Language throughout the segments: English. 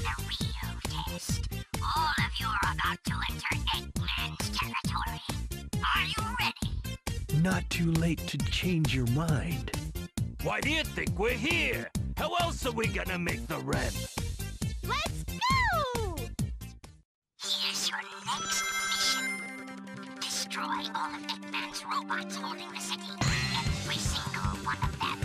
the real test. All of you are about to enter Eggman's territory. Are you ready? Not too late to change your mind. Why do you think we're here? How else are we gonna make the rent? Let's go! Here's your next mission. Destroy all of Eggman's robots holding the city. Every single one of them.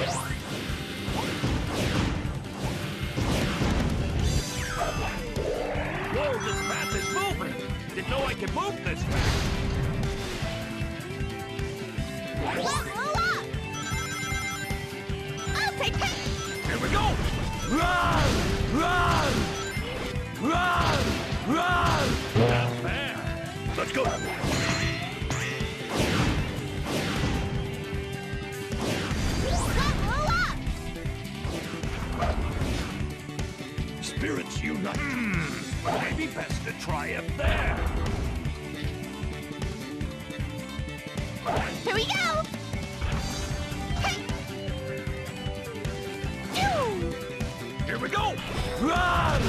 Whoa, this path is moving! Didn't know I could move this fast! Level up! I'll take it! Here we go! Run! Run! Run! Run! Not bad! Let's go! Level up! Spirits unite! Maybe best to try up there! Here we go! Here we go! Run!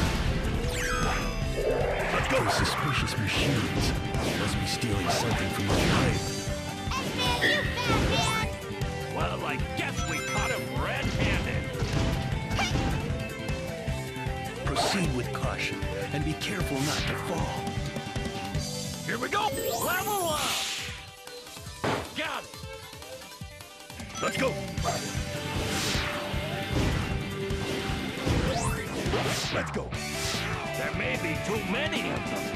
Let's go! Those suspicious machines must be stealing something from the hive. Eggman, you bad man! Well, I guess we caught him red-handed. Proceed with caution and be careful not to fall. Here we go! Level up! Got it! Let's go! Let's go! There may be too many of them.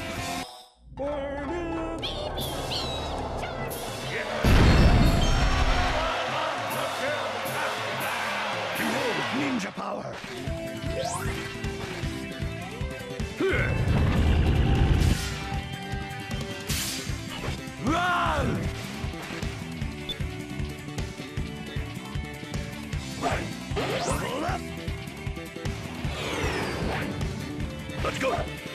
Behold, ninja power! Run! Level up! Let's go!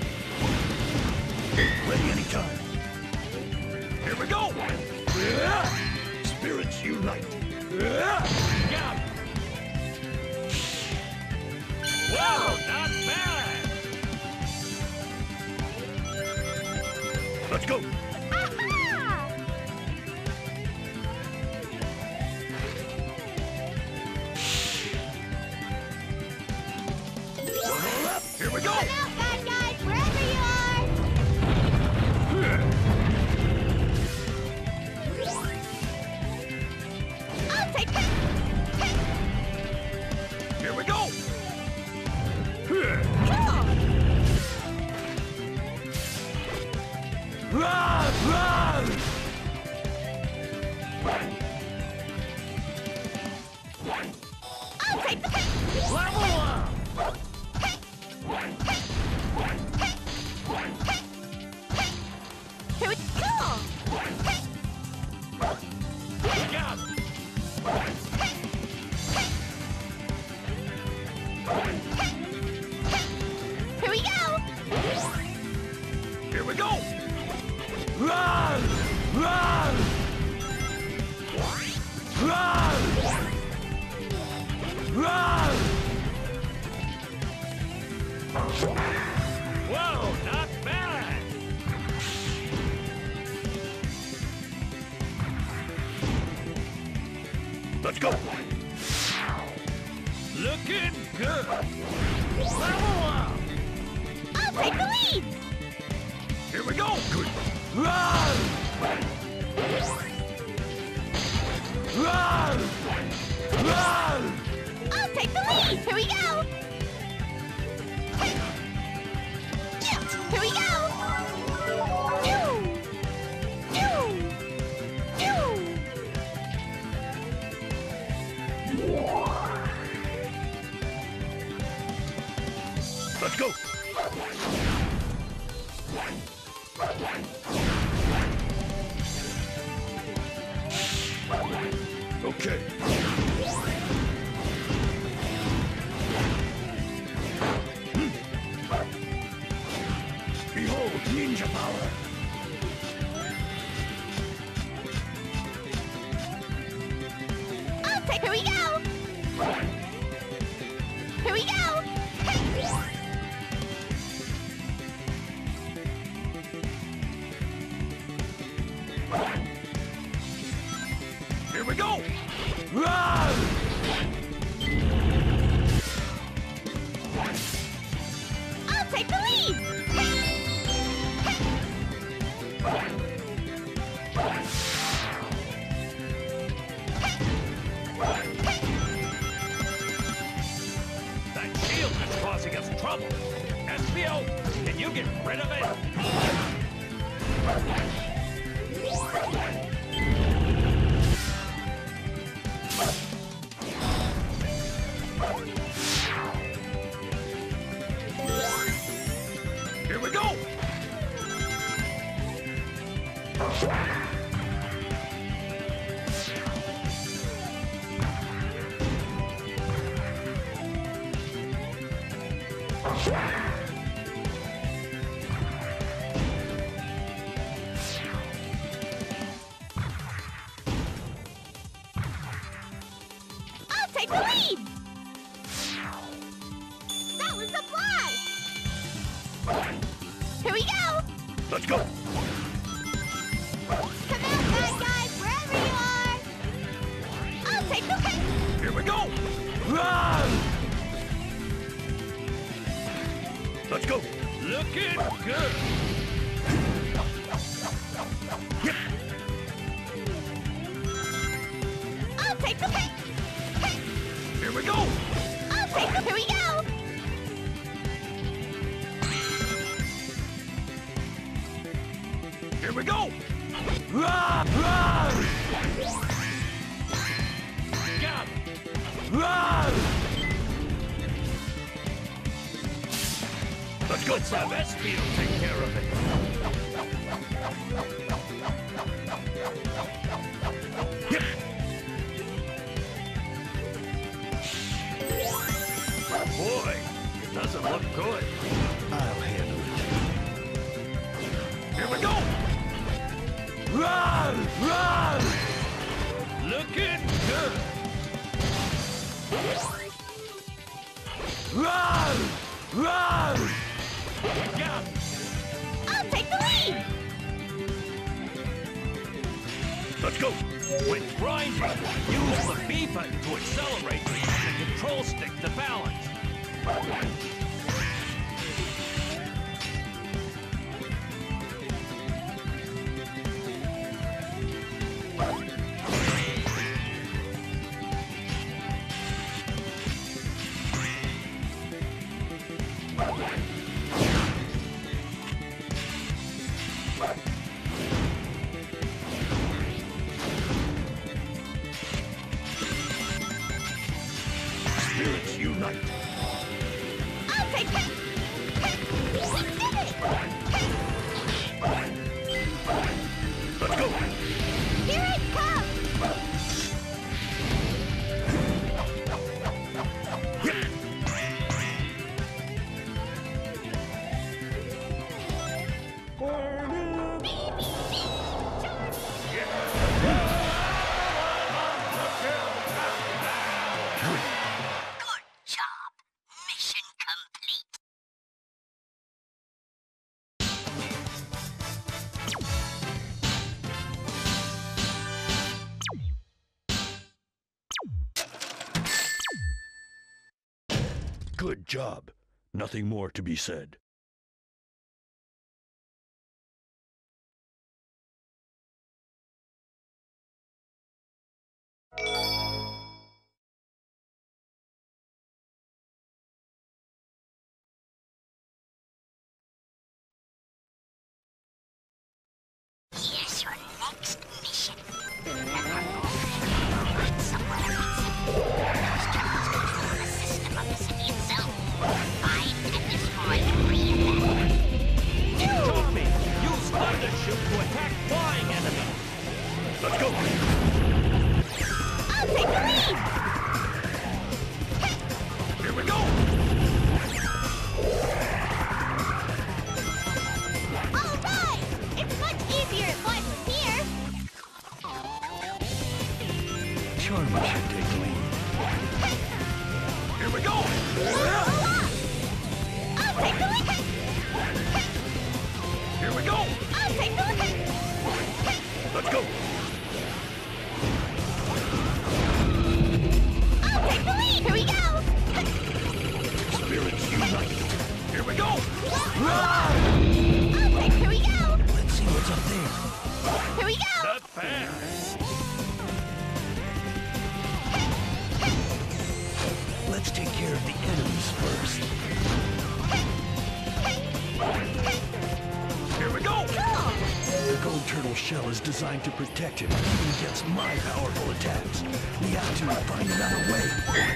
Ready anytime. Here we go! Spirits unite. Got it! Whoa, not bad! Let's go! Aha! Level up! Here we go! Come out, bad guys, wherever you are! I'll take it! Here we go! Cool! Run! Run! I'll take the hit! Level up! Here we go! Got it! Here we go! Here we go! Run! Run! Run! Run! Whoa, not bad! Let's go! Looking good! Level up! I'll take the lead! Here we go! Good! Run! Run! Run! I'll take the lead! Here we go! Here we go! Let's go! Okay. Behold, ninja power! I'll take. Here we go! Here we go! Here we go! Run! I'll take the lead! That shield is causing us trouble. Espio, can you get rid of it? Here we go! I'll take the lead! That was a blast! Here we go! Let's go! Come out, bad guys, wherever you are! I'll take the lead! Here we go! Run! Let's go! Looking good! Yep. I'll take the lead! Here we go! I'll take the... Here we go! Here we go! Run! Run! Got him! Run! Let's go! Let's have Espio take care of it! Yep. Boy, it doesn't look good. I'll handle it. Here we go! Run! Run! Looking good! Run! Run! Yeah! I'll take the lead! Let's go! When grinding, use the B button to accelerate and the control stick to balance. Spirits unite. I'll take it! We did it! Let's go! Here it comes! Yep. Good job! Mission complete! Good job. Nothing more to be said. Here's your next mission. Tommy, use Thundershoot to attack flying enemies. Let's go! I'll take the lead! Here we go! All right! It's much easier to fly from here! Charmy should take the lead. Here we go! I'll take the lead! Here we go! I'll take the lead! Let's go! Okay, here we go. Let's see what's up there. Here we go. Not fair. Let's take care of the enemies first. Here we go. Cool. The gold turtle shell is designed to protect him even against my powerful attacks. We have to find another way.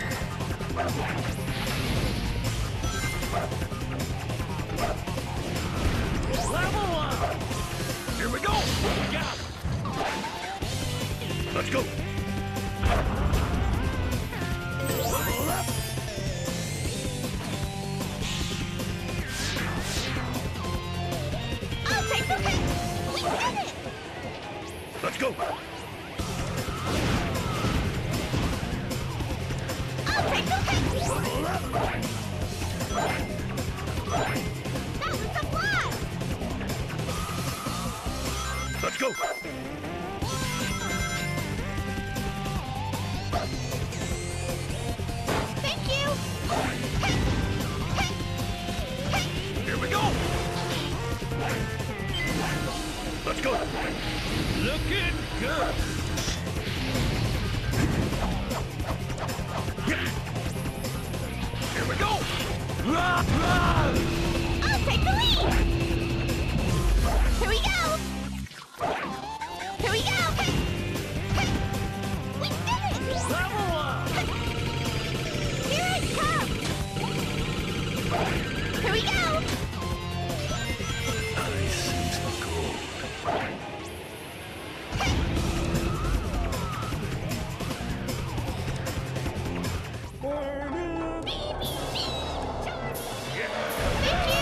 Level up. Here we go. Got it. Let's go. Level up! I'll take the hit. We did it. Let's go. I'll take the hit. Level up! That was a blast. Let's go. Thank you. Here we go. Let's go. Looking good. Here we go. I'll take the lead. Here we go. Here we go. We did it. Level up. Here it comes. Here we go. I sense the gold. Thank you.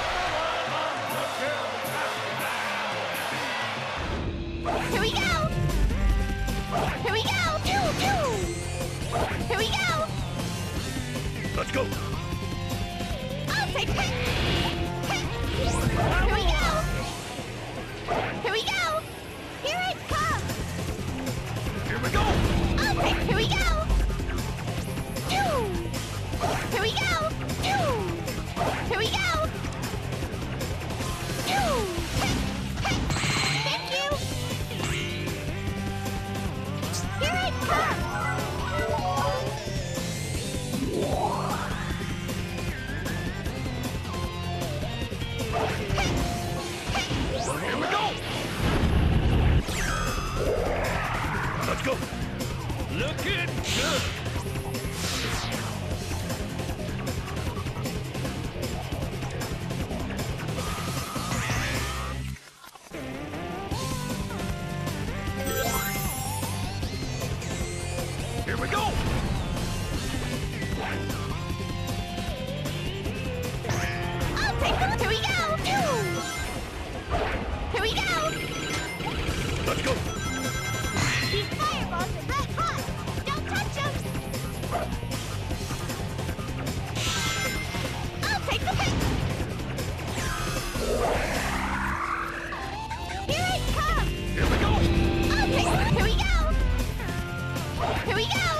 Here we go. Here we go. Here we go. Let's go. I'll take it. Here we go. Here we go. Here it comes. Here we go. I'll take. Here we go. Here we go. Here we go. Thank you. Here it comes. Here we go. Let's go. Looking good. Here we go. I'll take them. Here we go. Here we go. Let's go. These fireballs are red hot. Don't touch them. I'll take the hit. Here it comes. Here we go. I'll take the. Here we go. Here we go.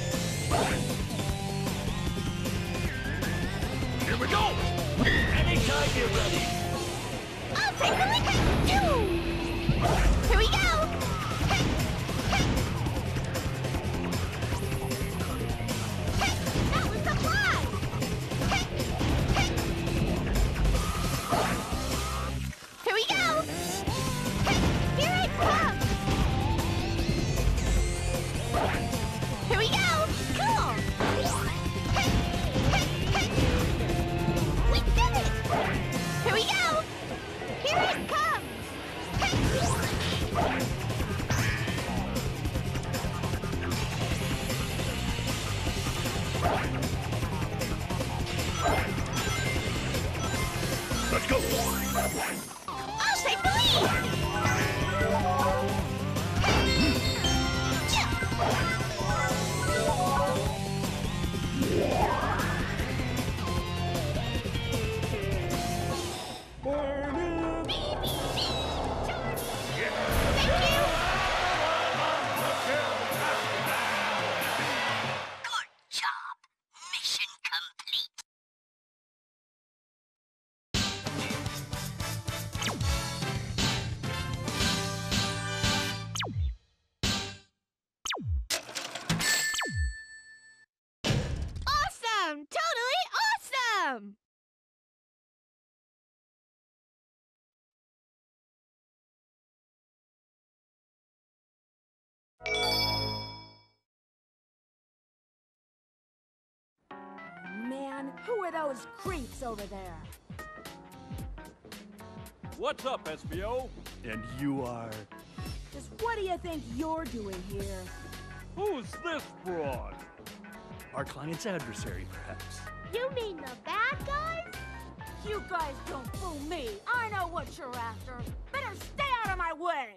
Here we go. Anytime you're ready. I'll take the hit. Here we go. That was a blast. Here we go. Here it comes. Here we go. Cool. We did it. Here we go. Here it comes. Let's go. I'll take the Totally awesome! Man, who are those creeps over there? What's up, SBO? And you are... Just what do you think you're doing here? Who's this broad? our client's adversary, perhaps. You mean the bad guys? You guys don't fool me. I know what you're after. Better stay out of my way!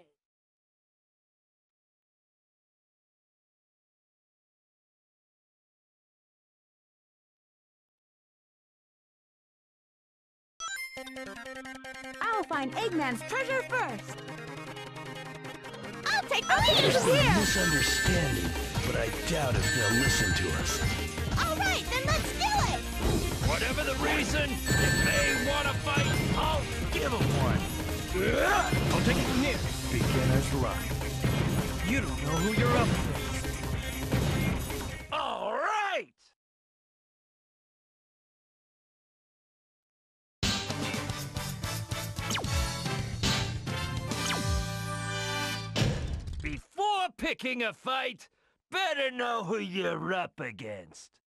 I'll find Eggman's treasure first. I'll take the There's lead been a here! misunderstanding, but I doubt if they'll listen to us. All right, then let's do it! Whatever the reason, if they want to fight, I'll give them one. I'll take it from here. Beginner's luck. You don't know who you're up against. All right! Before picking a fight, better know who you're up against.